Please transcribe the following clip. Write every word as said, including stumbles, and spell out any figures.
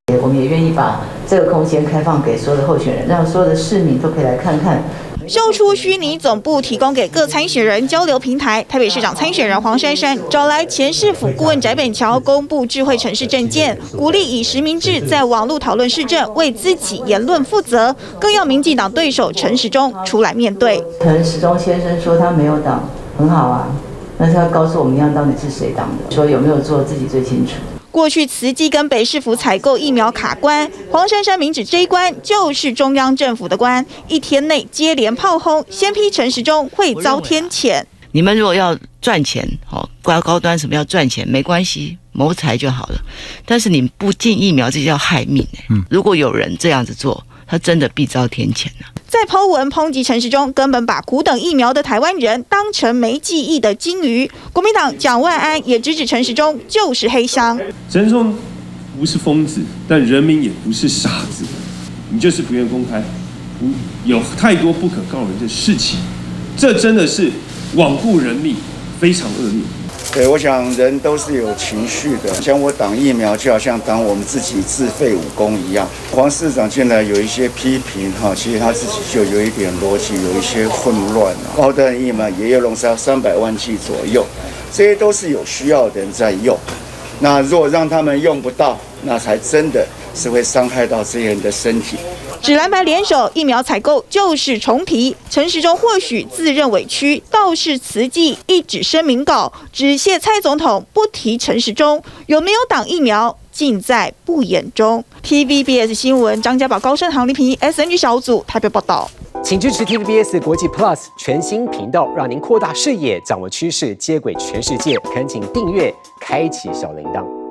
我们也愿意把这个空间开放给所有的候选人，让所有的市民都可以来看看。 秀出虚拟总部，提供给各参选人交流平台。台北市长参选人黄珊珊找来前市府顾问翟本桥公布智慧城市政见，鼓励以实名制在网络讨论市政，为自己言论负责，更要民进党对手陈时中出来面对。 陈时中先生说他没有党，很好啊，但是要告诉我们要到底是谁党的，说有没有做自己最清楚。 过去慈济跟北市府采购疫苗卡关，黄珊珊明指这一关就是中央政府的关，一天内接连炮轰，先批陈时中会遭天谴。 你们如果要赚钱，哦，高高端什么要赚钱没关系，谋财就好了。但是你不进疫苗，这叫害命哎。嗯，如果有人这样子做，他真的必遭天谴啊。 在抛文抨击陈时中，根本把苦等疫苗的台湾人当成没记忆的金鱼。国民党蒋万安也直指陈时中就是黑箱。 陈时中不是疯子，但人民也不是傻子，你就是不愿公开，有太多不可告人的事情，这真的是罔顾人命，非常恶劣。 对，我想人都是有情绪的，像我打疫苗，就好像当我们自己自废武功一样。黄市长现在有一些批评哈，其实他自己就有一点逻辑，有一些混乱。高端疫苗也有弄上三百万剂左右，这些都是有需要的人在用。那如果让他们用不到，那才真的是会伤害到这些人的身体。 指蓝白联手疫苗采购就是重提，陈时中或许自认委屈，倒是慈济一纸声明稿只谢蔡总统，不提陈时中有没有挡疫苗，尽在不言中。T V B S 新闻张家宝、高升航、李平 S N G 小组台北报道。 请支持 T V B S 国际 Plus 全新频道，让您扩大视野，掌握趋势，接轨全世界。恳请订阅，开启小铃铛。